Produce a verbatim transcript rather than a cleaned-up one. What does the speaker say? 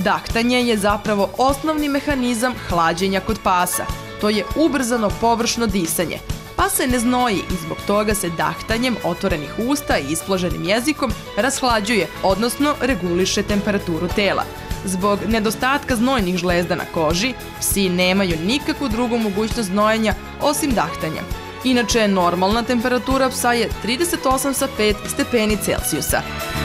Dahtanje je zapravo osnovni mehanizam hlađenja kod pasa. To je ubrzano površno disanje. Pas se ne znoji i zbog toga se dahtanjem otvorenih usta i isploženim jezikom rashlađuje, odnosno reguliše temperaturu tela. Zbog nedostatka znojnih žlezda na koži, psi nemaju nikakvu drugu mogućnost znojenja osim dahtanja. Inače, normalna temperatura psa je trideset osam zarez pet stepeni Celzijusa.